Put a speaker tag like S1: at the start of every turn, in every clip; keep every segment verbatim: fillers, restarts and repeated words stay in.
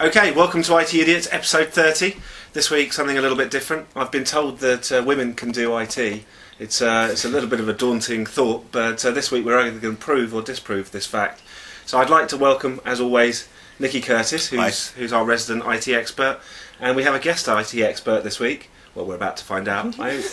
S1: Okay, welcome to I T Idiots, episode thirty. This week, something a little bit different. I've been told that uh, women can do I T. It's, uh, it's a little bit of a daunting thought, but uh, this week we're either going to prove or disprove this fact. So I'd like to welcome, as always, Nikki Curtis, who's, who's our resident I T expert, and we have a guest I T expert this week. Well, we're about to find out. I,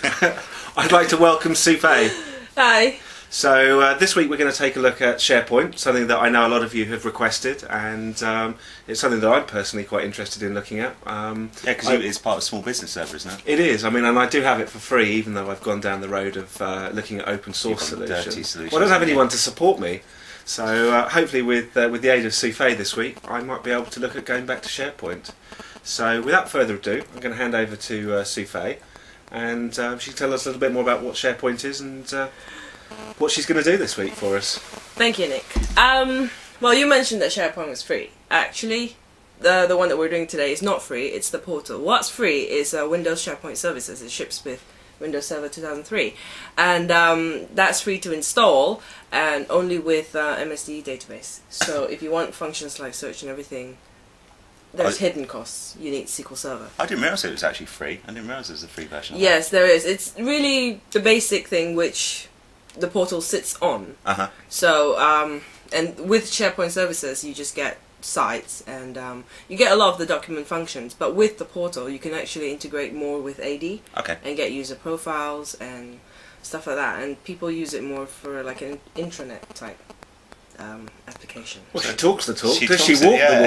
S1: I'd like to welcome Sue Fay.
S2: Hi.
S1: So uh, this week we're going to take a look at SharePoint, something that I know a lot of you have requested, and um, it's something that I'm personally quite interested in looking at. Um,
S3: yeah, because it's part of small business server, isn't it?
S1: It is. I mean, and I do have it for free, even though I've gone down the road of uh, looking at open source solutions.
S3: Dirty solutions.
S1: Well, I don't have anyone to support me, so uh, hopefully with uh, with the aid of Sue Fay this week, I might be able to look at going back to SharePoint. So without further ado, I'm going to hand over to uh, Sue Fay, and uh, she can tell us a little bit more about what SharePoint is and uh, what she's going to do this week for us.
S2: Thank you, Nick. Um, well, you mentioned that SharePoint was free. Actually, the the one that we're doing today is not free. It's the portal. What's free is uh, Windows SharePoint Services. It ships with Windows Server two thousand three, and um, that's free to install, and only with uh, M S D database. So if you want functions like search and everything, there's I, hidden costs. You need S Q L Server.
S3: I didn't realise it was actually free. I didn't realise there was a free version of
S2: Yes,
S3: that.
S2: there is. It's really the basic thing which the portal sits on.
S3: Uh-huh.
S2: So, um, and with SharePoint services, you just get sites, and um, you get a lot of the document functions. But with the portal, you can actually integrate more with A D.
S3: Okay.
S2: And get user profiles and stuff like that. And people use it more for like an intranet type um, application.
S1: Well, she talks the talk.
S3: She
S1: Does she
S3: talks
S1: walk
S3: it, yeah.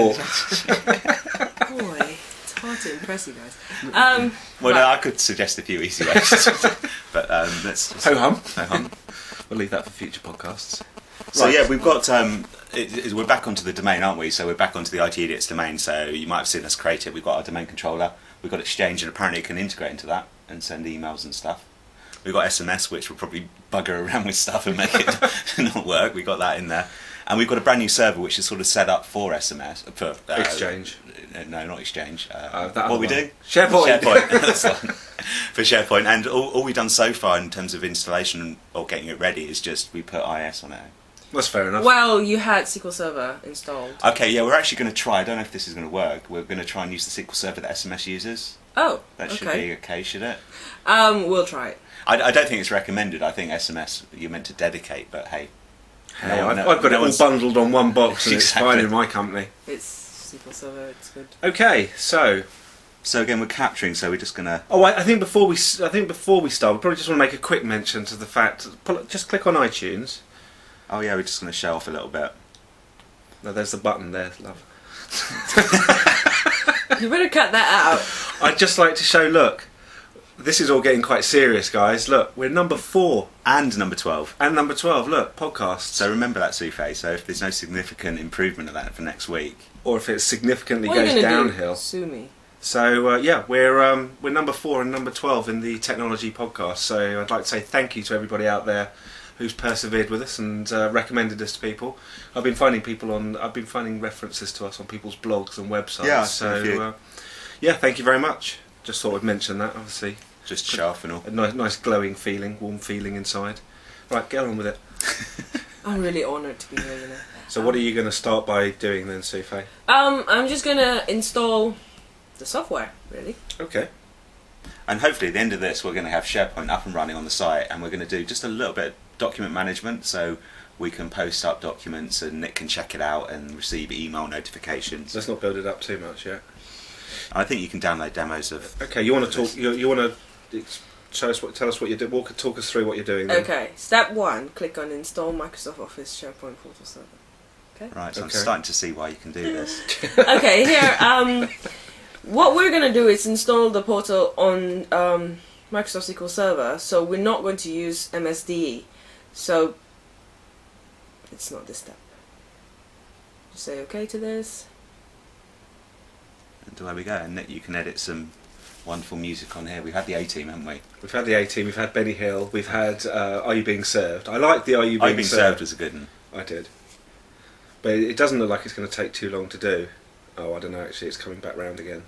S2: Boy, it's hard to impress you guys. Um,
S3: well,
S2: right.
S3: no, I could suggest a few easy ways, but um, let's
S1: ho hum.
S3: Ho hum.
S1: We'll leave that for future podcasts.
S3: So
S1: right.
S3: yeah, we've got um, it, it, we're back onto the domain, aren't we? So we're back onto the I T Idiots domain. So you might have seen us create it. We've got our domain controller. We've got Exchange, and apparently it can integrate into that and send emails and stuff. We've got S M S, which will probably bugger around with stuff and make it not work. We've got that in there. And we've got a brand new server which is sort of set up for S M S. For, uh,
S1: Exchange.
S3: No, not Exchange. Uh,
S1: uh, that
S3: what are we
S1: one.
S3: doing?
S1: SharePoint.
S3: SharePoint. That's the one. For SharePoint. And all, all we've done so far in terms of installation or getting it ready is just we put I S on it.
S1: That's fair enough.
S2: Well, you had S Q L Server installed.
S3: Okay, yeah, we're actually going to try. I don't know if this is going to work. We're going to try and use the S Q L Server that S M S uses.
S2: Oh,
S3: That should
S2: okay.
S3: be okay, should it?
S2: Um, we'll try it.
S3: I, I don't think it's recommended. I think S M S you're meant to dedicate, but hey.
S1: Hey,
S3: no
S1: I've,
S3: no,
S1: I've got
S3: no
S1: it all
S3: one's-
S1: bundled on one box and
S3: Exactly.
S1: it's fine in my company.
S2: It's S Q L Server, it's good.
S1: Okay, so
S3: So again, we're capturing, so we're just going to...
S1: oh, I, I think before we s- I think before we start, we probably just want to make a quick mention to the fact. Pull, just click on iTunes.
S3: Oh yeah, we're just going to show off a little bit.
S1: No, there's the button there, love.
S2: You better cut that out.
S1: I'd just like to show. Look, this is all getting quite serious, guys. Look, we're number four
S3: And number twelve.
S1: and number twelve. Look, podcasts.
S3: So remember that, Sufe. So if there's no significant improvement of that for next week...
S1: Or if it significantly
S2: What are
S1: goes
S2: you gonna
S1: downhill.
S2: do? Sue me.
S1: So uh, yeah, we're um, we're number four and number twelve in the technology podcast. So I'd like to say thank you to everybody out there who's persevered with us and uh, recommended us to people. I've been finding people on. I've been finding references to us on people's blogs and websites.
S3: Yeah,
S1: so
S3: a few.
S1: uh, yeah, thank you very much. Just thought I'd mention that. Obviously,
S3: Just show off and all.
S1: a nice, nice glowing feeling, warm feeling inside. Right, get on with it.
S2: I'm really honoured to be here, you know.
S1: So what are you going to start by doing then, Sufei?
S2: Um, I'm just gonna install the software, really.
S1: Okay.
S3: And hopefully at the end of this we're going to have SharePoint up and running on the site, and we're going to do just a little bit of document management, so we can post up documents and Nick can check it out and receive email notifications.
S1: Let's not build it up too much yet.
S3: I think you can download demos of...
S1: Okay, you want to talk? You, you want to show us what? Tell us what you're doing. Walk, talk us through what you're doing. Then.
S2: Okay, step one, click on install Microsoft Office SharePoint Portal Server. Okay.
S3: Right, so
S1: Okay.
S3: I'm starting to see why you can do this.
S2: Okay, here, um, what we're going to do is install the portal on um, Microsoft S Q L Server, so we're not going to use M S D, so it's not this step. Just say okay to this.
S3: And away we go, and Nick, you can edit some wonderful music on here. We've had the A-Team, haven't we?
S1: We've had the A-Team, we've had Benny Hill, we've had uh, Are You Being Served? I like the Are You Being,
S3: Are You Being
S1: served?
S3: Served was a good one.
S1: I did. But it doesn't look like it's going to take too long to do. Oh, I don't know, actually, it's coming back round again.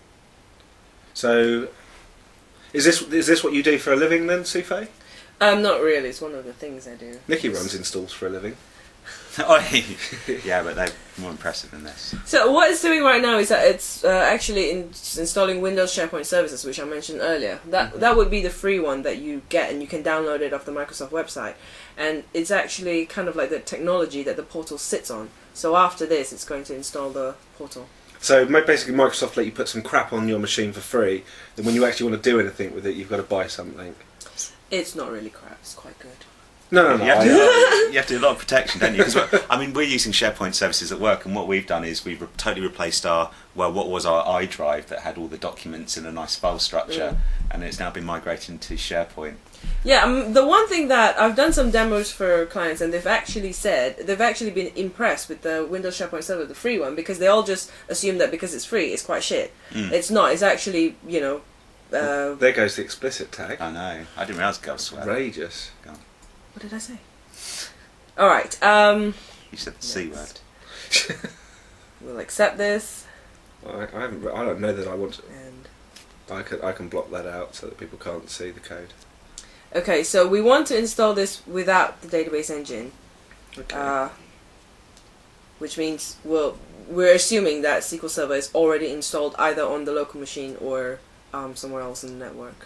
S1: So, is this is this what you do for a living then, Sufei?
S2: Um, not really, it's one of the things I do.
S1: Nikki runs installs for a living.
S3: Oh, yeah, but they're more impressive than this.
S2: So what it's doing right now is that it's uh, actually in, installing Windows SharePoint services, which I mentioned earlier. That
S1: Mm-hmm.
S2: that would be the free one that you get, and you can download it off the Microsoft website. And it's actually kind of like the technology that the portal sits on. So after this, it's going to install the portal.
S1: So ma- basically, Microsoft let you put some crap on your machine for free. Then when you actually want to do anything with it, you've got to buy something.
S2: It's not really crap. It's quite good.
S1: No, no, no.
S3: You have, to,
S1: I-
S3: you have to do a lot of protection, don't you? Because I mean, we're using SharePoint services at work, and what we've done is we've re- totally replaced our well, what was our iDrive that had all the documents in a nice file structure,
S2: Mm.
S3: and it's now been migrated to SharePoint.
S2: Yeah, um, the one thing that I've done some demos for clients, and they've actually said they've actually been impressed with the Windows SharePoint server, the free one, because they all just assume that because it's free, it's quite shit.
S3: Mm.
S2: It's not. It's actually, you know. Uh,
S1: there goes the explicit tag.
S3: I know. I didn't realise girls swear.
S1: Outrageous.
S2: what did I say? All right. Um,
S3: You said the C word.
S2: next. We'll accept this,
S1: I, I haven't. I don't know that I want. To,
S2: and
S1: I can. I can block that out so that people can't see the code.
S2: okay. So we want to install this without the database engine.
S1: Okay.
S2: Uh, which means well, we're assuming that S Q L Server is already installed either on the local machine or um, somewhere else in the network.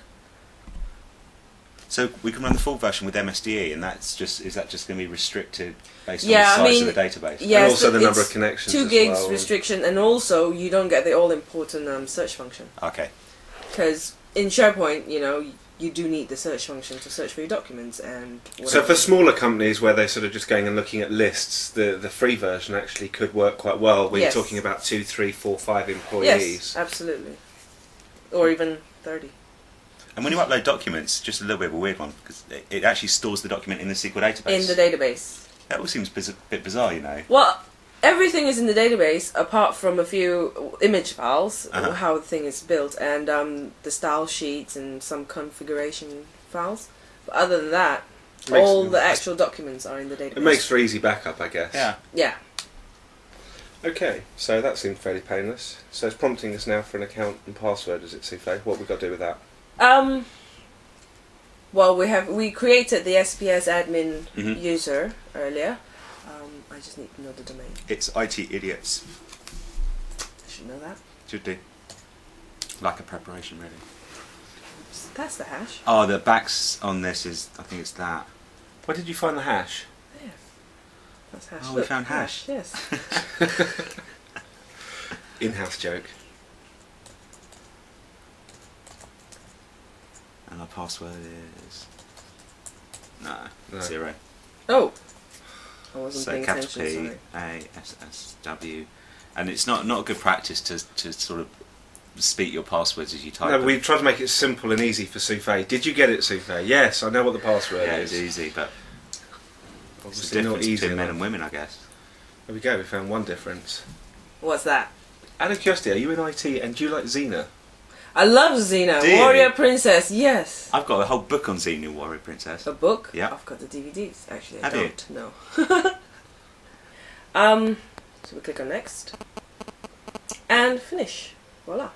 S3: So we can run the full version with M S D E, and that's just is that just going to be restricted based
S2: Yeah,
S3: on
S2: I
S3: the size
S2: mean,
S3: of the database?
S2: yeah,
S1: and also
S2: so
S1: the number
S2: it's
S1: of connections.
S2: Two
S1: as
S2: gigs
S1: well.
S2: restriction, and also you don't get the all important um, search function,
S3: Okay.
S2: because in SharePoint, you know, you do need the search function to search for your documents and.
S1: So
S2: whatever.
S1: for smaller companies where they're sort of just going and looking at lists, the the free version actually could work quite well. When
S2: Yes.
S1: you're talking about two, three, four, five employees.
S2: Yes, absolutely, or even thirty.
S3: And when you upload documents, just a little bit of a weird one, because it, it actually stores the document in the S Q L database.
S2: In the database.
S3: That all seems biz- a bit bizarre, you know.
S2: Well, everything is in the database apart from a few image files,
S3: Uh-huh.
S2: how the thing is built, and um, the style sheets and some configuration files. But other than that,
S1: Makes-
S2: all the actual documents are in the database.
S1: It makes for easy backup, I guess.
S3: Yeah.
S2: Yeah.
S1: Okay, so that seemed fairly painless. So it's prompting us now for an account and password, is it, Sufe? What we've got to do with that?
S2: Um. Well, we have we created the S P S admin
S3: Mhm.
S2: user earlier. Um, I just need to know the domain.
S3: It's I T idiots.
S2: I should know that.
S3: Should do. Like a preparation, really.
S2: Oops, that's the hash.
S3: Oh, the backs on this is, I think it's that.
S1: Where did you find the hash?
S2: There. That's hash.
S3: Oh, we
S2: Look,
S3: found hash.
S2: Yes.
S1: In-house joke.
S3: And our password is... No,
S1: No.
S3: zero.
S2: Oh. I wasn't
S3: So
S2: paying
S3: capital
S2: attention.
S3: P,
S2: Sorry.
S3: A, S, S, W. And it's not, not a good practice to, to sort of speak your passwords as you type
S1: No,
S3: them.
S1: we've tried to make it simple and easy for Sufe. Did you get it, Sufe? Yes, I know what the password
S3: Yeah,
S1: is.
S3: it's easy, but it's the
S1: Obviously not
S3: difference
S1: easy
S3: between men
S1: enough.
S3: and women, I guess.
S1: There we go, we found one difference.
S2: What's that?
S1: Out of curiosity, are you in I T and do you like Xena?
S2: I love Xena,
S3: Do you?
S2: Warrior Princess. Yes.
S3: I've got a whole book on Xena Warrior Princess.
S2: A book?
S3: Yeah.
S2: I've got the D V Ds. Actually, I
S3: Have you?
S2: don't. No. um. So we click on next and finish. Voila.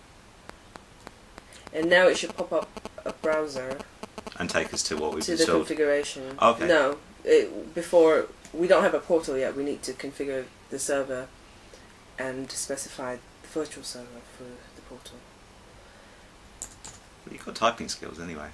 S2: And now it should pop up a browser
S3: And take us to what we've
S2: to the
S3: installed.
S2: configuration.
S3: Okay.
S2: No, it, before we don't have a portal yet. We need to configure the server and specify the virtual server for the portal.
S3: Well, you've got typing skills anyway.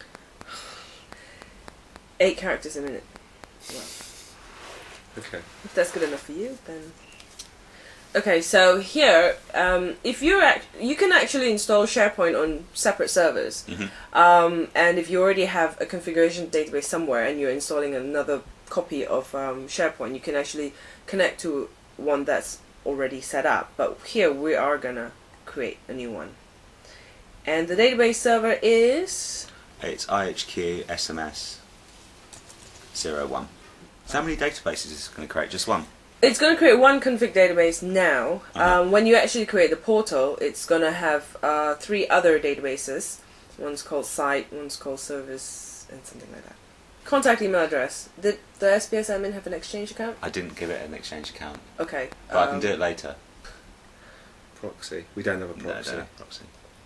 S2: Eight characters a minute. Well,
S1: Okay.
S2: if that's good enough for you, then. Okay, so here, um, if you're act- you can actually install SharePoint on separate servers,
S3: Mhm.
S2: um, and if you already have a configuration database somewhere and you're installing another copy of um, SharePoint, you can actually connect to one that's already set up. But here we are gonna create a new one, and the database server is
S3: It's I H Q S M S zero one. So how many databases is it going to create? Just one?
S2: It's going to create one config database now.
S3: Uh-huh.
S2: Um, when you actually create the portal, it's going to have uh, three other databases. One's called site, one's called service, and something like that. Contact email address. Did the S P S admin have an Exchange account?
S3: I didn't give it an Exchange account.
S2: Okay.
S3: But I can
S2: um,
S3: do it later.
S1: Proxy. We don't have a
S3: No, I
S1: proxy.
S3: don't have proxy.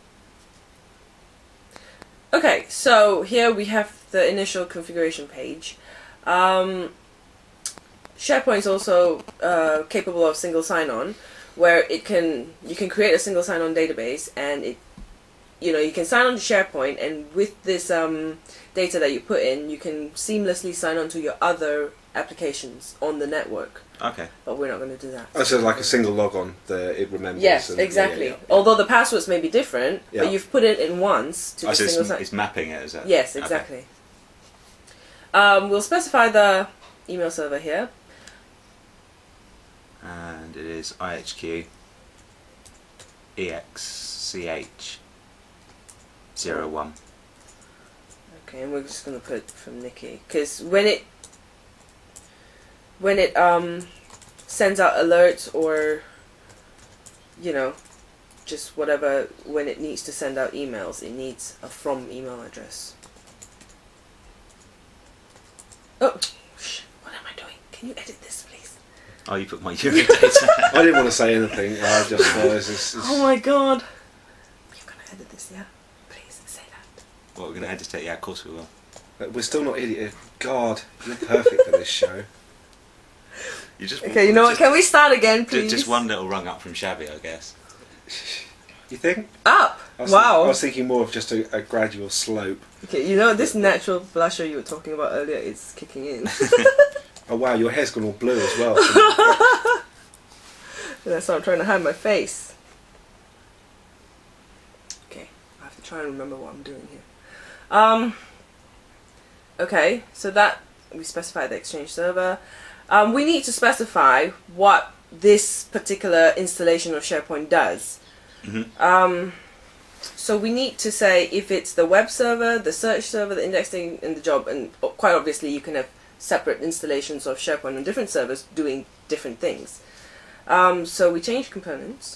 S2: Okay, so here we have the initial configuration page. Um, SharePoint is also uh, capable of single sign-on, where it can you can create a single sign-on database, and it you know you can sign on to SharePoint, and with this um, data that you put in, you can seamlessly sign on to your other applications on the network.
S3: Okay.
S2: But we're not going to do that.
S1: Oh, so like a single log on that it remembers.
S2: Yes,
S1: and,
S2: exactly.
S1: yeah, yeah, yeah.
S2: Although the passwords may be different,
S1: Yeah.
S2: but you've put it in once to
S3: Oh,
S2: the
S3: so
S2: single
S3: it's,
S2: sign.
S3: it's mapping it, is it?
S2: Yes,
S3: Okay.
S2: exactly. Um, we'll specify the email server here.
S3: And it is I H Q E X C H zero one.
S2: Okay, and we're just going to put from Nikki, because when it when it um sends out alerts, or you know just whatever, when it needs to send out emails, it needs a from email address. Oh, shh, what am I doing? Can you edit this, please?
S3: Oh, you put my Euro data.
S1: I didn't want to say anything. I just thought this is.
S2: Oh my god. You're going to edit this, yeah? Please say that.
S3: Well, we're going to edit it. Yeah, of course we will.
S1: We're still not idiots. God, you're perfect for this show.
S3: You just
S2: Okay, you know what?
S3: just,
S2: Can we start again,
S3: ju-
S2: please?
S3: Just one little rung up from shabby, I guess.
S1: You think?
S2: Up!
S1: I was
S2: Wow.
S1: Thinking, I was thinking more of just a, a gradual slope.
S2: Okay, you know this natural blusher you were talking about earlier is kicking in.
S1: Oh wow, your hair's gone all blue as well.
S2: That's why I'm trying to hide my face. Okay, I have to try and remember what I'm doing here. Um. Okay, so that we specify the Exchange server. Um, we need to specify what this particular installation of SharePoint does.
S3: Mm-hmm.
S2: Um, so we need to say if it's the web server, the search server, the indexing, and the job, and quite obviously you can have separate installations of SharePoint on different servers doing different things. Um, so we change components,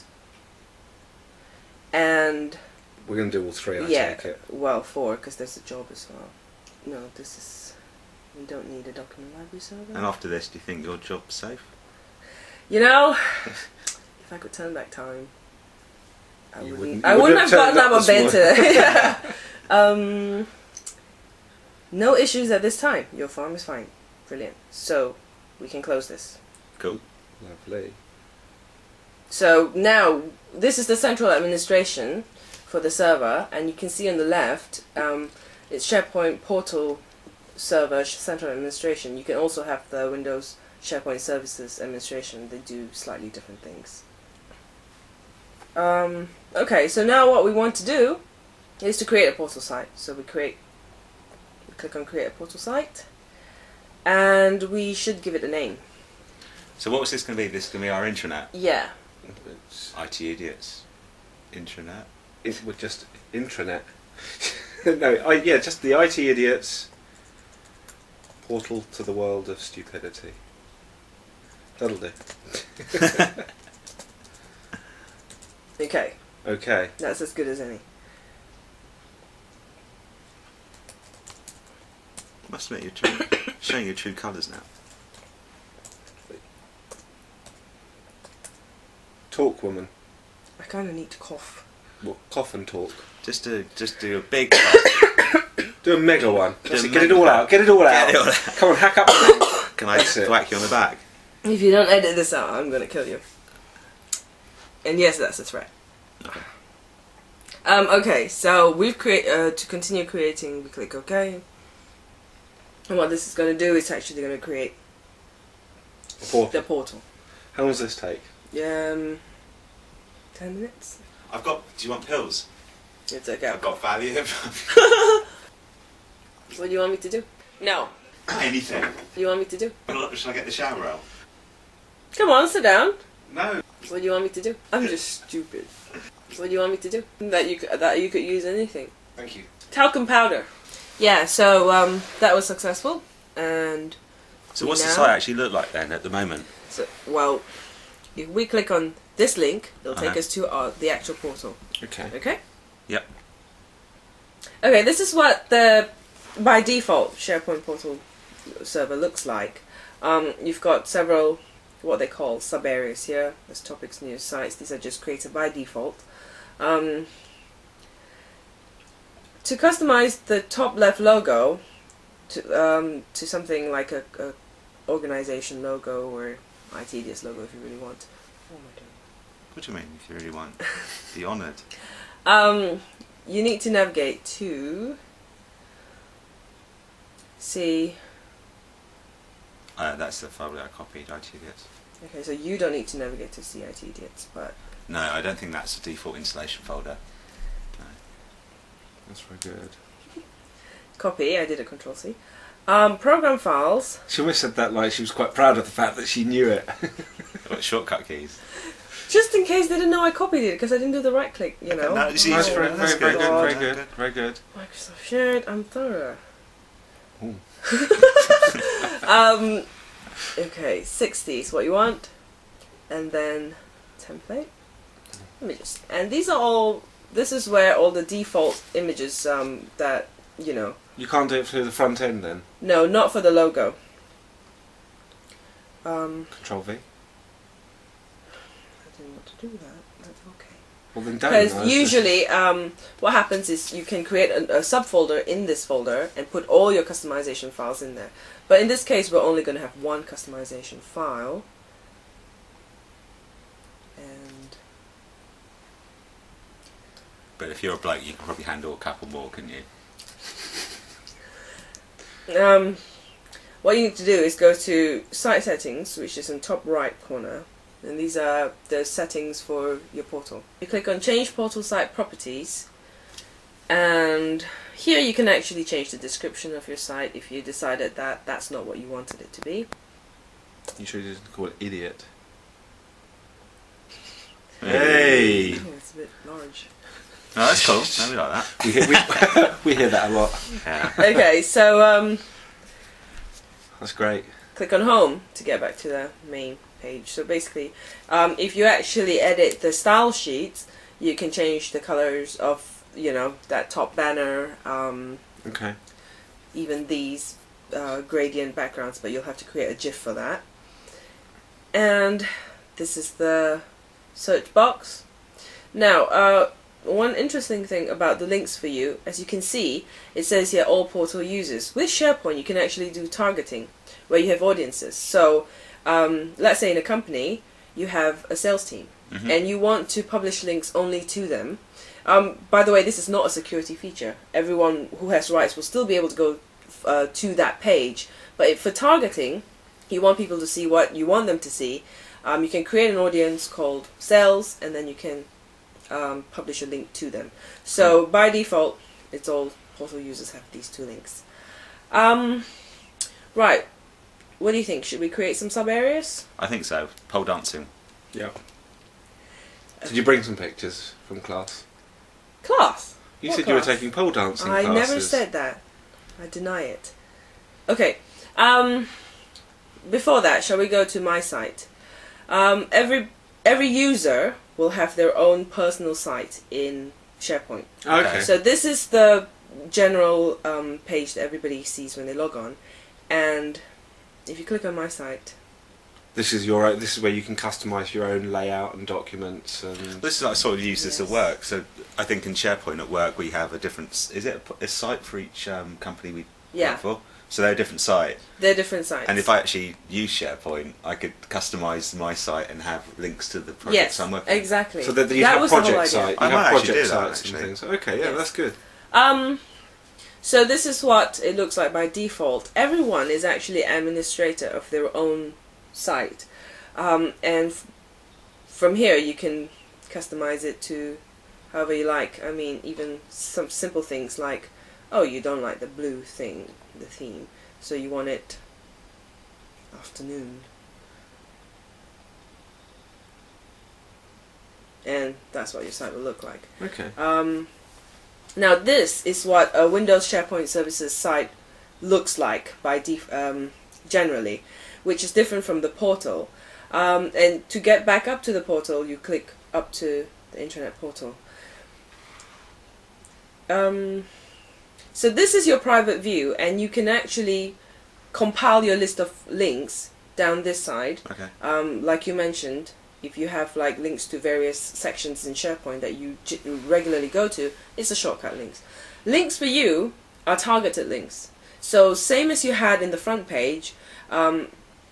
S2: and
S1: We're going to do all three, I
S2: yeah,
S1: take it.
S2: well, four, because there's a job as well. No, this is, we don't need a document library server.
S3: And after this, do you think your job's safe?
S2: You know, if I could turn back time, I
S1: You
S2: wouldn't.
S1: wouldn't-
S2: I
S1: you
S2: wouldn't
S1: wouldn't
S2: have
S1: have
S2: gotten
S1: turned
S2: out
S1: up
S2: of bed
S1: this
S2: today. Yeah. um, no issues at this time. Your farm is fine. Brilliant. So we can close this.
S3: Cool.
S1: Lovely.
S2: So now this is the central administration for the server, and you can see on the left, um, it's SharePoint portal server central administration. You can also have the Windows SharePoint services administration. They do slightly different things. Um, okay, so now what we want to do is to create a portal site. So we create, we click on create a portal site, and we should give it a name.
S3: So what was this going to be? This is going to be our intranet?
S2: Yeah.
S1: It's,
S3: I T idiots. Intranet?
S1: it would just intranet. no, I, yeah, just the I T idiots portal to the world of stupidity. That'll do.
S2: Okay,
S1: Okay.
S2: that's as good as any.
S3: Must admit, you're true, showing your true colours now.
S1: Talk, woman.
S2: I kind of need to cough.
S1: Well, cough and talk.
S3: Just do, just do a big.
S1: Do a mega one. That's
S3: a
S1: it, Get it
S3: mega
S1: all
S3: one.
S1: out. Get it all
S3: Get
S1: out.
S3: it all out.
S1: Come on, hack up. the-
S3: Can I
S1: That's it.
S3: whack you on the back?
S2: If you don't edit this out, I'm gonna kill you. And yes, that's a threat. Um, okay, so we've create uh, to continue creating. We click OK, and what this is going to do is actually going to create
S1: Portal.
S2: the portal.
S1: How long does this take?
S2: Um, ten minutes.
S3: I've got. Do you want pills?
S2: It's okay.
S3: I've got value.
S2: What do you want me to do? No.
S3: Anything.
S2: What do you want me to do?
S3: Shall I get the shower roll?
S2: Come on, sit down.
S3: No.
S2: What do you want me to do? I'm just stupid. What do you want me to do? That you could, that you could use anything.
S1: Thank you.
S2: Talcum powder. Yeah. So um, that was successful, and
S3: So what's the
S2: now-
S3: site actually look like then at the moment?
S2: so well, if we click on this link, it'll take
S3: Uh-huh.
S2: us to our, the actual portal.
S1: Okay.
S2: Okay.
S3: Yep.
S2: Okay. This is what the by default SharePoint portal server looks like. Um, you've got several what they call sub areas here. There's topics, news, sites. These are just created by default. Um, to customize the top left logo to um, to something like a, a organization logo or I T D S logo if you really want. What am I doing?
S3: What do you mean, if you really want? Be honoured.
S2: Um, you need to navigate to see.
S3: Uh, that's the folder I copied, I T D S.
S2: Okay, so you don't need to navigate to see I T D S, but
S3: No, I don't think that's the default installation folder. No.
S1: That's very good.
S2: copy. I did a control C. Um, program files.
S1: She almost said that like she was quite proud of the fact that she knew it.
S3: Got shortcut keys.
S2: Just in case they didn't know I copied it because I didn't do the right click, you know.
S3: No, it's
S1: Nice,
S3: easy.
S1: very,
S3: That's
S1: very, very good, very
S3: good.
S1: good, very good.
S2: Microsoft Shared. I'm thorough.
S1: Ooh.
S2: um, okay, sixty is what you want, and then template images. And these are all. This is where all the default images um, that you know.
S1: You can't do it through the front end then?
S2: No, not for the logo. Um,
S1: Control V?
S2: I didn't want to do that. That's okay.
S1: Well then don't.
S2: Because
S1: no, it's
S2: usually um, what happens is you can create a, a subfolder in this folder and put all your customization files in there. But in this case we're only going to have one customization file. And
S3: But if you're a bloke, you can probably handle a couple more, couldn't you?
S2: Um, what you need to do is go to Site Settings, which is in top right corner, and these are the settings for your portal. You click on Change Portal Site Properties, and here you can actually change the description of your site if you decided that that's not what you wanted it to be.
S1: You should just call it idiot.
S3: Hey!
S2: Oh, it's a bit large.
S3: No, that's cool. No, we like that.
S1: We hear, we, we hear that a lot.
S3: Yeah.
S2: Okay, so um,
S1: That's great.
S2: click on Home to get back to the main page. So basically, um, if you actually edit the style sheets, you can change the colors of, you know, that top banner, um,
S1: Okay.
S2: even these uh, gradient backgrounds, but you'll have to create a GIF for that. And this is the search box. Now, uh, one interesting thing about the links for you, as you can see, it says here all portal users. With SharePoint, you can actually do targeting, where you have audiences. So, um, let's say in a company, you have a sales team,
S3: Mm-hmm.
S2: and you want to publish links only to them. Um, by the way, this is not a security feature. Everyone who has rights will still be able to go uh, to that page. But if, for targeting, you want people to see what you want them to see, um, you can create an audience called sales, and then you can um, publish a link to them. So by default, it's all portal users have these two links. Um, right. What do you think? Should we create some sub areas?
S3: I think so. Pole dancing.
S1: Yeah. Did you bring some pictures from class?
S2: Class.
S1: You
S2: What
S1: said you were
S2: class?
S1: taking pole dancing
S2: I
S1: classes.
S2: never said that. I deny it. Okay. Um, before that, shall we go to my site? Um, every every user will have their own personal site in SharePoint.
S1: Okay.
S2: So this is the general um, page that everybody sees when they log on, and if you click on my site,
S1: This is your own, this is where you can customise your own layout and documents and.
S3: This is like sort of use this at
S2: Yes.
S3: work. So I think in SharePoint at work we have a different. Is it a, a site for each um, company we
S2: Yeah.
S3: work for? So they're a different site.
S2: they're different sites.
S3: And if I actually use SharePoint, I could customise my site and have links to the projects
S2: yes,
S3: I'm working on.
S2: exactly.
S1: So that you
S2: that
S1: have
S2: was the whole
S1: project
S2: idea.
S1: site,
S3: I
S1: you
S3: might
S1: have
S3: actually
S1: project
S3: do that,
S1: sites and
S3: actually.
S1: things. Okay, yeah,
S2: Yes.
S1: that's good.
S2: Um, so this is what it looks like by default. Everyone is actually administrator of their own site, um, and f from here you can customize it to however you like. I mean, even some simple things like, oh, you don't like the blue thing, the theme, so you want it afternoon, and that's what your site will look like.
S1: Okay.
S2: Um, now this is what a Windows SharePoint Services site looks like by def um, generally, which is different from the portal. Um, and to get back up to the portal, you click up to the Internet portal. Um, so this is your private view, and you can actually compile your list of links down this side.
S3: Okay.
S2: Um, like you mentioned, if you have like links to various sections in SharePoint that you j regularly go to, it's a shortcut links. Links for you are targeted links. So same as you had in the front page, um,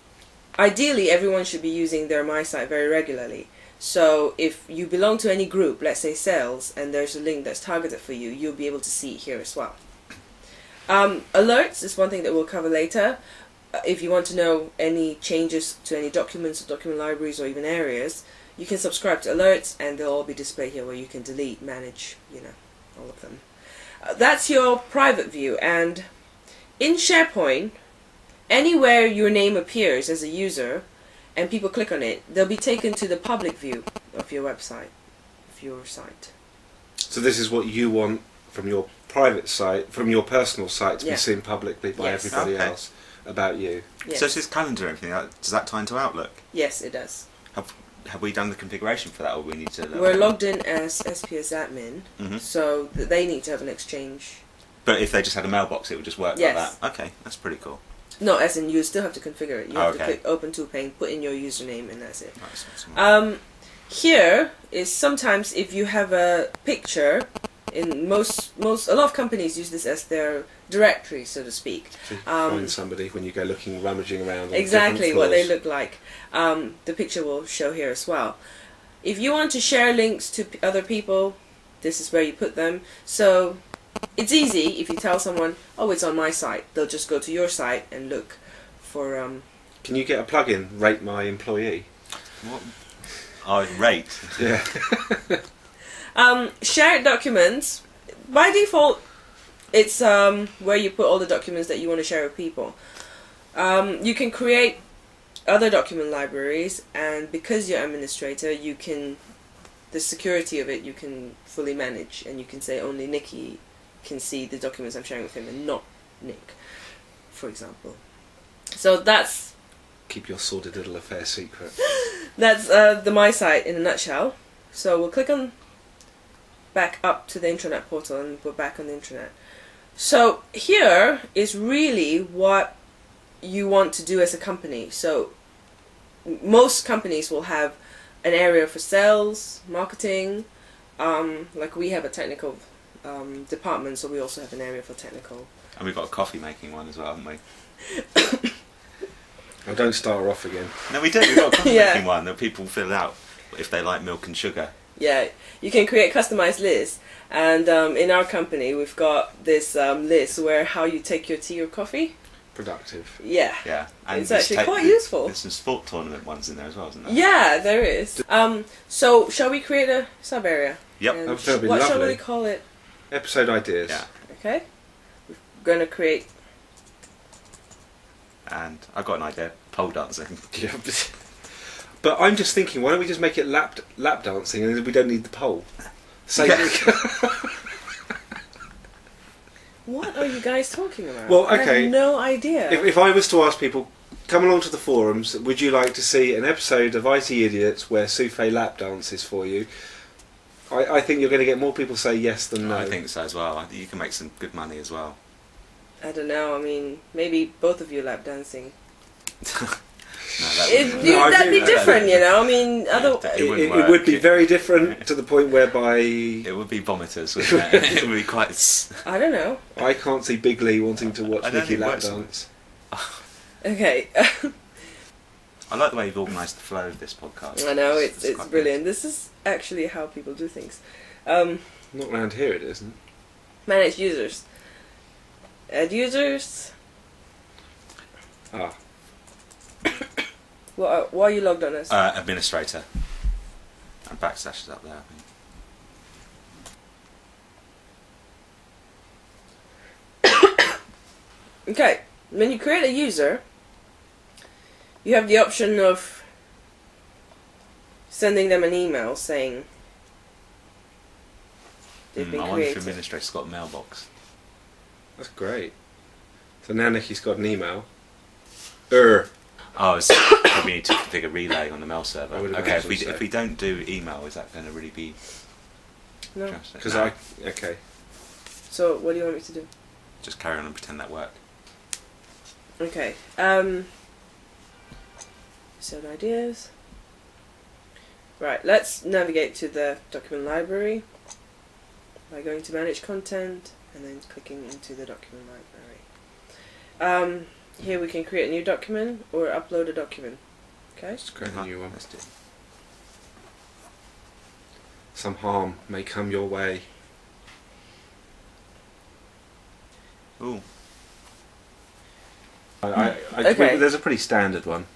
S2: ideally, everyone should be using their My Site very regularly. So if you belong to any group, let's say sales, and there's a link that's targeted for you, you'll be able to see it here as well. Um, alerts is one thing that we'll cover later. Uh, if you want to know any changes to any documents or document libraries or even areas, you can subscribe to alerts and they'll all be displayed here where you can delete, manage, you know, all of them. Uh, that's your private view, and in SharePoint, anywhere your name appears as a user and people click on it, they'll be taken to the public view of your website, of your site.
S1: So this is what you want from your private site, from your personal site, to
S2: Yeah.
S1: be seen publicly by
S2: Yes.
S1: everybody
S3: Okay.
S1: else about you.
S2: Yes.
S3: So is this calendar and everything, uh, does that tie into Outlook?
S2: Yes, it does.
S3: Have have we done the configuration for that, or we need to?
S2: We're logged in as S P S admin,
S3: Mhm.
S2: so th they need to have an exchange.
S3: But if they just had a mailbox, it would just work
S2: Yes.
S3: like that. Okay, that's pretty cool.
S2: No, as in you still have to configure it. You have
S3: Okay.
S2: to click open to pane, put in your username, and that's it.
S3: That's awesome.
S2: Um, here is sometimes if you have a picture, in most most a lot of companies use this as their directory, so to speak.
S1: To
S2: Um,
S1: find somebody when you go looking, rummaging around. On
S2: Exactly
S1: different
S2: what they
S1: floors.
S2: look like. Um, the picture will show here as well. If you want to share links to p other people, this is where you put them. So it's easy if you tell someone, "Oh, it's on my site." They'll just go to your site and look for. Um,
S1: Can you get a plug-in? Rate my employee.
S3: What? Oh, rate.
S1: Yeah.
S2: um, shared documents. By default, it's um, where you put all the documents that you want to share with people. Um, you can create other document libraries, and because you're administrator, you can, the security of it you can fully manage, and you can say only Nikki can see the documents I'm sharing with him and not Nick, for example. So that's
S1: Keep your sordid little affair secret.
S2: that's uh, the My Site in a nutshell. So we'll click on back up to the intranet portal, and we're back on the intranet. So here is really what you want to do as a company. So most companies will have an area for sales, marketing, um, like we have a technical um, department, so we also have an area for technical.
S3: And we've got a coffee making one as well, haven't we?
S1: Oh, don't start her off again.
S3: No, we do. We've got a coffee
S2: Yeah.
S3: making one that people fill out if they like milk and sugar.
S2: Yeah, you can create customized lists, and um, in our company we've got this um, list where how you take your tea or coffee.
S1: Productive.
S2: Yeah.
S3: Yeah,
S2: It's
S3: there's
S2: actually
S3: ta-
S2: quite
S3: there's-
S2: useful.
S3: There's some sport tournament ones in there as well, isn't there?
S2: Yeah, there is. Um, so shall we create a sub area?
S3: Yep.
S2: And
S1: Oh, that'd be
S2: what shall
S1: lovely.
S2: we call it?
S1: Episode ideas.
S3: Yeah.
S2: Okay. We're going to create.
S3: And I've got an idea. Pole dancing.
S1: Yeah. But I'm just thinking, why don't we just make it lap lap dancing, and then we don't need the pole. Same.
S3: Yeah.
S2: What are you guys talking about?
S1: Well,
S2: I
S1: okay.
S2: have no idea.
S1: If, if I was to ask people, come along to the forums, would you like to see an episode of I T Idiots where Souffle lap dances for you? I, I think you're going to get more people say yes than no.
S3: I think so as well. I think you can make some good money as well.
S2: I don't know. I mean, maybe both of you lap dancing.
S3: No, that
S2: It,
S3: wouldn't-
S2: you,
S1: No, I
S2: that'd be
S1: do-
S2: different, you know. I mean, other.
S3: It
S1: It,
S3: wouldn't
S1: it,
S3: work.
S1: it would be
S3: It-
S1: very different to the point whereby
S3: It would be vomiters, wouldn't it? It would be quite... s-
S2: I don't know.
S1: I can't see Big Lee wanting to watch
S3: I don't
S1: Nikki
S3: think it
S1: lap
S3: works.
S1: dance.
S2: Okay.
S3: I like the way you've organised the flow of this podcast.
S2: I know it's it's
S3: quite
S2: brilliant. This is actually how people do things. Um,
S1: Not round here, it isn't.
S2: manage users. Add users.
S1: Ah,
S2: What are, what are you logged on as?
S3: good. Uh, administrator. And backslash is up there, I think.
S2: Okay, when you create a user, you have the option of sending them an email saying they've
S3: Mm,
S2: been
S3: I wonder if
S2: created.
S3: administrator's got a mailbox.
S1: that's great. So now Nikki's got an email. Er.
S3: Oh, so we need to configure relay on the mail server.
S1: I would
S3: Okay, if we,
S1: imagine so.
S3: if we don't do email, is that going to really be
S2: No.
S3: drastic?
S1: Because
S3: No.
S1: I. Okay.
S2: So what do you want me to do?
S3: Just carry on and pretend that worked.
S2: Okay. Um. Set ideas. Right. Let's navigate to the document library by going to manage content and then clicking into the document library. Um. here we can create a new document or upload a document. Okay.
S1: Let's create a new one.
S3: Let's do.
S1: Some harm may come your way.
S3: Ooh.
S1: I, I, I,
S2: Okay.
S1: There's a pretty standard one.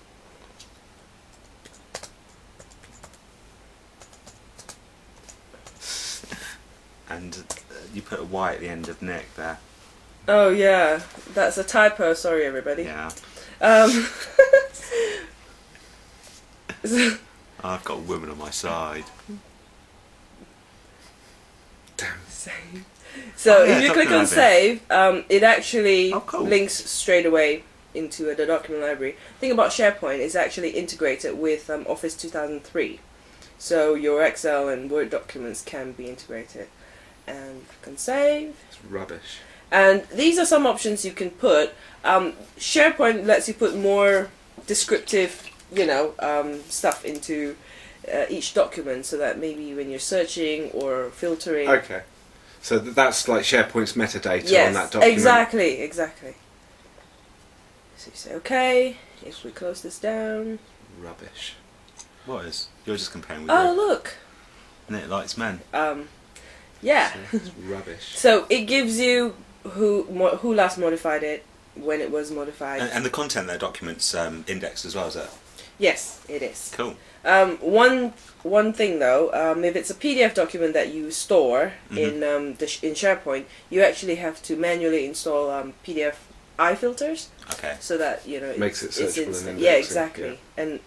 S3: And uh, you put a Y at the end of Nick there.
S2: Oh yeah, that's a typo. Sorry, everybody.
S3: Yeah.
S2: Um.
S3: I've got a woman on my side.
S1: Damn.
S2: Save. So
S3: Oh, yeah,
S2: if you click on
S3: document library.
S2: save, um, it actually
S3: Oh, cool.
S2: links straight away into uh, the document library. The thing about SharePoint is actually integrated with um, Office two thousand three. So your Excel and Word documents can be integrated. And click on save.
S1: It's rubbish.
S2: And these are some options you can put. Um, SharePoint lets you put more descriptive, you know, um, stuff into uh, each document, so that maybe when you're searching or filtering.
S1: Okay. So th- that's like SharePoint's metadata
S2: Yes,
S1: on that document.
S2: exactly, exactly. So you say okay. If we close this down.
S1: Rubbish.
S3: What is? You're just comparing with
S2: Oh
S3: your
S2: look.
S3: Nick likes men.
S2: Um, yeah.
S1: It's rubbish.
S2: So it gives you who mo- who last modified it, when it was modified.
S3: And, and the content of their documents um, indexed as well, is it?
S2: Yes, it is.
S3: Cool.
S2: Um, one one thing though, um, if it's a P D F document that you store
S3: Mhm.
S2: in um, the sh- in SharePoint, you actually have to manually install um, P D F eye filters,
S3: Okay.
S2: so that you know
S1: Makes
S2: it's,
S1: it
S2: it's
S1: searchable and
S2: instant.
S1: indexing,
S2: Yeah, exactly.
S1: yeah.
S2: And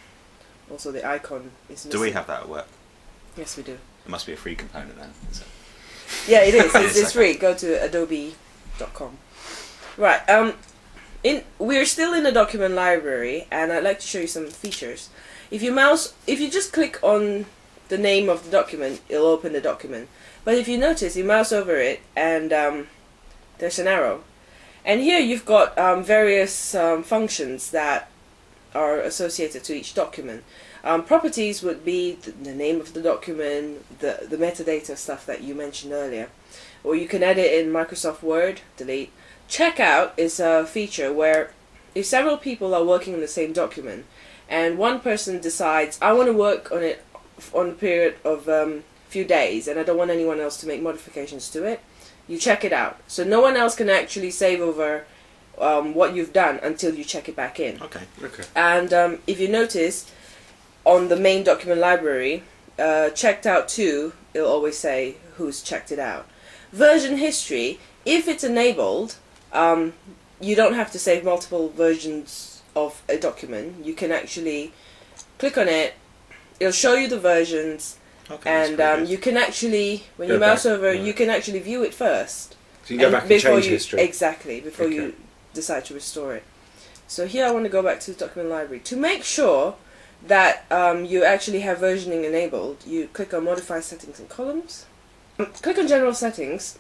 S2: also the icon is missing.
S3: Do we have that at work?
S2: Yes, we do.
S3: It must be a free component then. Is it?
S2: Yeah, it is. It's,
S3: Yes,
S2: it's
S3: okay.
S2: free. Go to adobe dot com. Right. Um, in we're still in the document library, and I'd like to show you some features. If you mouse, if you just click on the name of the document, it'll open the document. But if you notice, you mouse over it, and um, there's an arrow. And here you've got um, various um, functions that are associated to each document. Um, properties would be the, the name of the document, the, the metadata stuff that you mentioned earlier. Or you can edit in Microsoft Word, delete. Checkout is a feature where if several people are working on the same document and one person decides, I want to work on it on a period of a um, few days and I don't want anyone else to make modifications to it, you check it out. So no one else can actually save over um, what you've done until you check it back in.
S3: Okay.
S1: Okay.
S2: And um, if you notice, on the main document library, uh, checked out to, it'll always say who's checked it out. Version history, if it's enabled, um, you don't have to save multiple versions of a document. You can actually click on it, it'll show you the versions,
S3: Okay. that's
S2: and
S3: pretty
S2: um,
S3: good.
S2: you can actually, when
S1: Go
S2: you mouse
S1: back,
S2: over,
S1: right.
S2: you can actually view it first.
S1: So you can go back and
S2: before
S1: change
S2: you,
S1: history.
S2: Exactly, before
S1: Okay.
S2: you decide to restore it. So here I want to go back to the document library. To make sure that um, you actually have versioning enabled, you click on Modify Settings and Columns. Click on General Settings.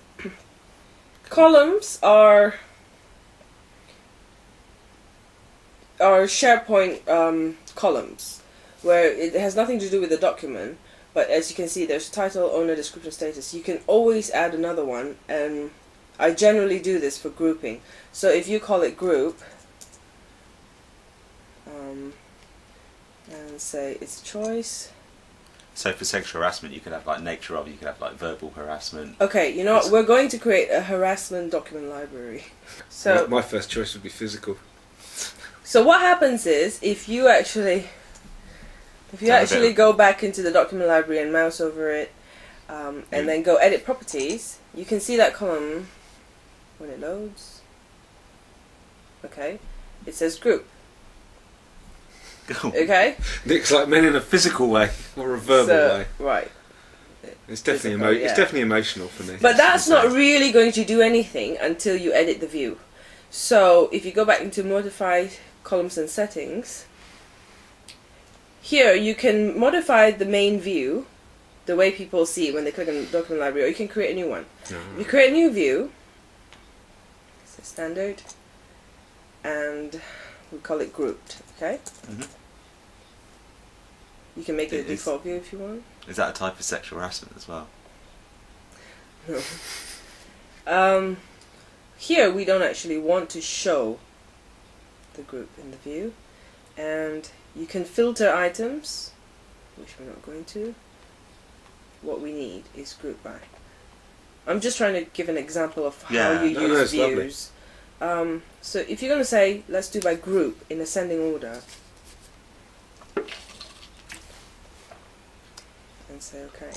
S2: Columns are are SharePoint um, columns, where it has nothing to do with the document, but as you can see there's title, owner, description, status. You can always add another one, and I generally do this for grouping. So if you call it group, um, and say it's choice.
S3: So for sexual harassment, you could have like nature of, you could have like verbal harassment.
S2: Okay, you know what? We're going to create a harassment document library. So
S1: my, my first choice would be physical.
S2: So what happens is, if you actually, if you
S3: Sound a
S2: actually
S3: bit-
S2: go back into the document library and mouse over it, um, and
S3: Mm.
S2: then go edit properties, you can see that column when it loads. Okay, it says group.
S3: Cool.
S2: Okay,
S1: Nick's like men in a physical way or a verbal
S2: so,
S1: way.
S2: right.
S1: It's definitely
S2: physical,
S1: emo-
S2: yeah.
S1: It's definitely emotional for me.
S2: But that's
S3: insane.
S2: not really going to do anything until you edit the view. So if you go back into modify columns and settings, here you can modify the main view, the way people see it when they click on the document library, or you can create a new one.
S1: No.
S2: If you create a new view, it's a standard, and we call it grouped, okay?
S3: Mhm.
S2: You can make it,
S3: It
S2: a
S3: is.
S2: default view if you want.
S3: Is that a type of sexual harassment as well?
S2: Um, here we don't actually want to show the group in the view, and you can filter items, which we're not going to. What we need is group by. I'm just trying to give an example of how
S3: Yeah,
S2: you
S1: no,
S2: use
S1: no, it's
S2: views. Um, so if you're going to say, let's do by group in ascending order, and say okay.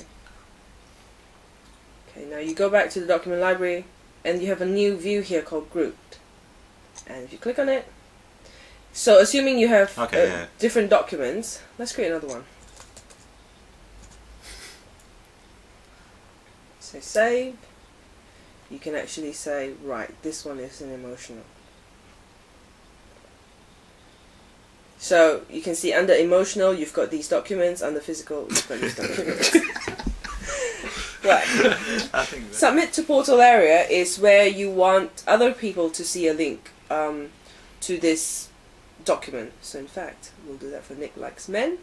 S2: Okay, now you go back to the document library, and you have a new view here called grouped. And if you click on it, so assuming you have
S3: Okay,
S2: uh,
S3: yeah.
S2: different documents, let's create another one. So save. You can actually say, right, this one is an emotional. So you can see under emotional, you've got these documents. Under physical, you've got these documents. Right.
S3: I think that.
S2: Submit to portal area is where you want other people to see a link um, to this document. So in fact, we'll do that for Nick Likes Men.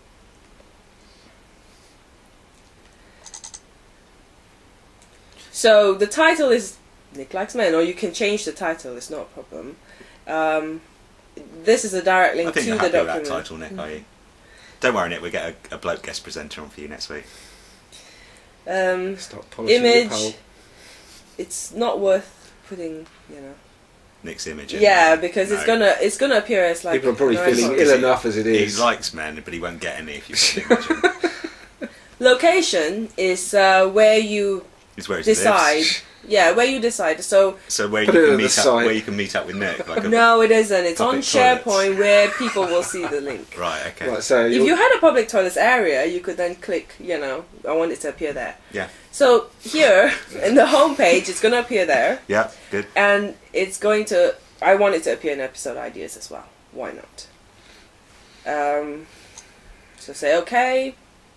S2: So the title is Nick Likes Men, or you can change the title, it's not a problem. Um, this is a direct link
S3: I think
S2: to
S3: you're
S2: the
S3: happy with
S2: document.
S3: that title, Nick, are you? Don't worry, Nick, we'll get a, a bloke guest presenter on for you next week.
S2: Um,
S1: Stop polishing your
S2: image,
S1: pole.
S2: it's not worth putting, you know.
S3: Nick's image in
S2: Yeah,
S3: there.
S2: because
S3: No.
S2: it's gonna it's gonna appear as like.
S1: People are probably
S2: an
S1: feeling
S2: icon.
S1: ill enough as it is.
S3: He likes men, but he won't get any if you put an image in.
S2: Location is uh, where you
S3: It's where he
S2: decide.
S3: lives.
S2: Yeah, where you decide. So
S3: So where you
S1: Put it
S3: can
S1: on the
S3: meet up,
S1: site.
S3: where you can meet up with Nick, like a,
S2: no, it isn't. It's on
S3: Public toilets.
S2: SharePoint where people will see the link.
S3: right, okay,
S1: Right, so
S2: If
S1: you're-
S2: you had a public toilets area, you could then click, you know, I want it to appear there.
S3: yeah,
S2: So here, in the home page, it's going to appear there.
S3: yeah, good.
S2: And it's going to, I want it to appear in episode ideas as well. Why not? Um, so say okay.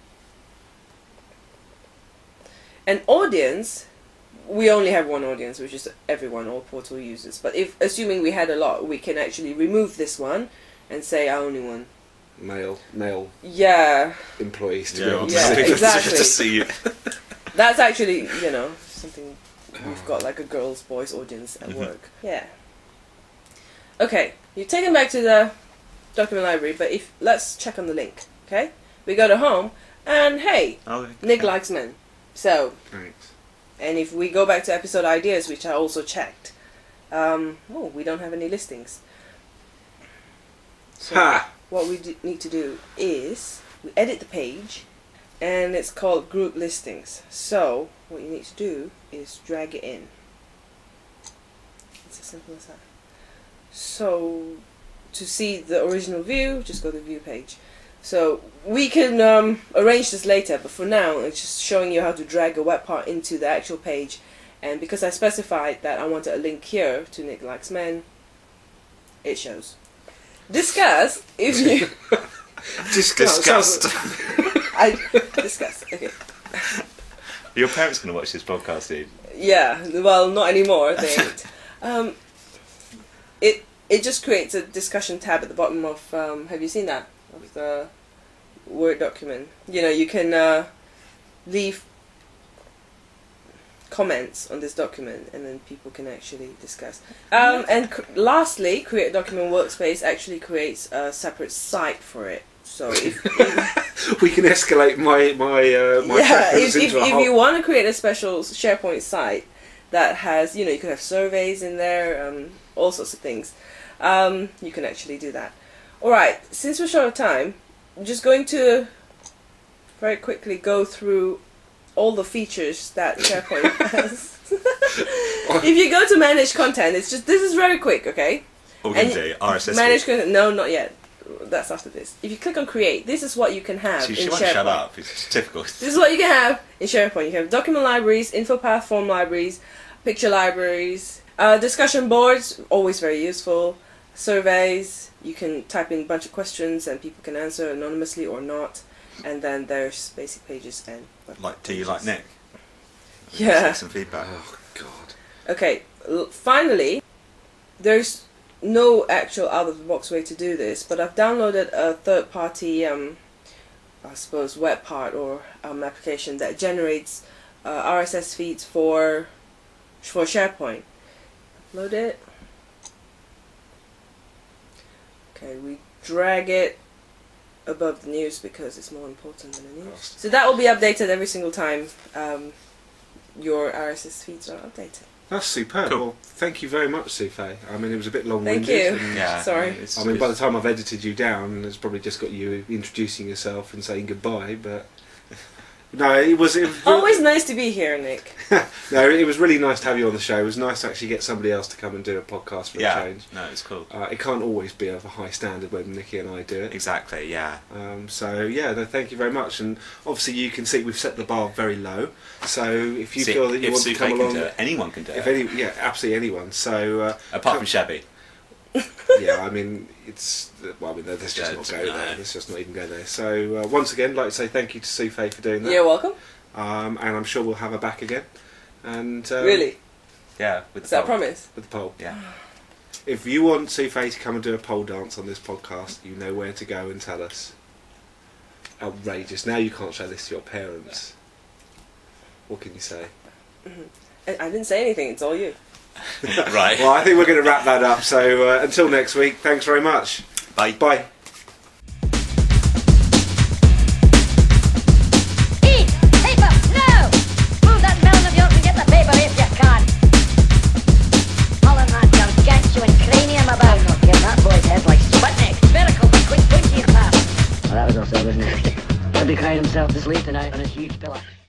S2: An audience, we only have one audience, which is everyone, all portal users. But if, assuming we had a lot, we can actually remove this one and say I only want.
S1: male male
S2: Yeah,
S1: employees to
S3: Yeah,
S1: be able
S3: well,
S1: to
S2: Yeah,
S1: see.
S3: people
S2: exactly.
S3: to see you.
S2: that's actually, you know, something, we've got like a girls, boys audience at
S3: Mhm.
S2: work. Yeah. Okay, you're taken back to the document library, but if, let's check on the link, okay? We go to home, and hey,
S3: Oh, okay.
S2: Nick likes men. So,
S1: Thanks.
S2: and if we go back to episode ideas, which I also checked, um, oh, we don't have any listings. So
S1: Ha!
S2: what we d- need to do is we edit the page, and it's called group listings. So what you need to do is drag it in. It's as simple as that. So to see the original view, just go to the view page. So we can um, arrange this later, but for now it's just showing you how to drag a web part into the actual page. And because I specified that I wanted a link here to Nick Likes Men, it shows. Discuss if you
S3: Disgust.
S2: I discuss. Okay.
S3: Your parents going to watch this podcast, dude?
S2: Yeah. Well, not anymore. They ain't. Um, it it just creates a discussion tab at the bottom of. Um, have you seen that of the Word document? You know, you can uh, leave comments on this document, and then people can actually discuss. Um, and cr- lastly, Create Document Workspace actually creates a separate site for it. So if
S1: We can escalate my my uh, my
S2: yeah,
S1: preference
S2: if, if,
S1: into a
S2: if
S1: whole.
S2: you want to create a special SharePoint site that has, you know, you could have surveys in there, um, all sorts of things, um, you can actually do that. Alright, since we're short of time, I'm just going to very quickly go through all the features that SharePoint has. If you go to manage content, it's just, this is very quick, okay?
S3: What we can
S2: And
S3: do, R S S
S2: Manage
S3: feed.
S2: content, no, not yet. That's after this. If you click on create, this is what you can have
S3: She,
S2: in
S3: she won't
S2: SharePoint.
S3: shut up, it's typical.
S2: This is what you can have in SharePoint. You can have document libraries, info path form libraries, picture libraries, uh, discussion boards, always very useful, surveys, you can type in a bunch of questions and people can answer anonymously or not, and then there's basic pages and web
S3: Like, do you like Nick?
S2: Yeah.
S3: Get some feedback.
S1: Oh God.
S2: Okay, l- finally, there's no actual out-of-the-box way to do this, but I've downloaded a third-party, um, I suppose, web part or um, application that generates uh, R S S feeds for for SharePoint. Upload it. Okay, we drag it above the news because it's more important than the news.
S1: Cost.
S2: So that will be updated every single time um, your R S S feeds are updated.
S1: That's superb.
S3: Cool.
S1: Well, thank you very much, Sufe. I mean, it was a bit
S2: Thank
S1: long-winded.
S2: you.
S1: and-
S3: Yeah.
S2: Sorry.
S3: It's,
S1: I mean, by the
S3: it's-
S1: time I've edited you down, it's probably just got you introducing yourself and saying goodbye. But no, it was. It was
S2: Always nice to be here, Nick.
S1: no, it was really nice to have you on the show. It was nice to actually get somebody else to come and do a podcast for
S3: yeah.
S1: a change.
S3: No, it's cool.
S1: Uh, it can't always be of a high standard when Nikki and I do it.
S3: Exactly. Yeah.
S1: Um, so yeah, no, thank you very much. And obviously, you can see we've set the bar very low. So if you
S3: See,
S1: feel that you
S3: if
S1: want to
S3: Sufe
S1: come
S3: can
S1: along,
S3: do it, anyone can do
S1: if
S3: it.
S1: any, yeah, absolutely anyone. So uh,
S3: Apart
S1: come-
S3: from Shabby.
S1: yeah, I mean, it's well, I mean, let's just
S3: Yeah,
S1: not go
S3: no.
S1: there. Let's just not even go there. So uh, once again, I'd like to say thank you to Sufe for doing that.
S2: You're welcome.
S1: Um, and I'm sure we'll have her back again. And um,
S2: Really?
S3: Yeah. With
S2: Is
S3: the
S2: that a
S3: poll.
S2: promise?
S1: with the poll.
S3: Yeah.
S1: If you want Sufe to come and do a pole dance on this podcast, you know where to go and tell us. Outrageous. Now you can't show this to your parents. What can you say?
S2: I, I didn't say anything. It's all you.
S3: Right.
S1: Well, I think we're going to wrap that up. So uh, until next week, thanks very much.
S3: Bye.
S1: Bye.
S4: Eat paper, no! Move that melon of yours and get the paper if you can. Pulling that gargantuan cranium about. Give that boy's head like Sputnik. Spherical with quick twitchy and fast. Well, that was also, wasn't it? He'll be crying himself to sleep tonight on his huge pillow.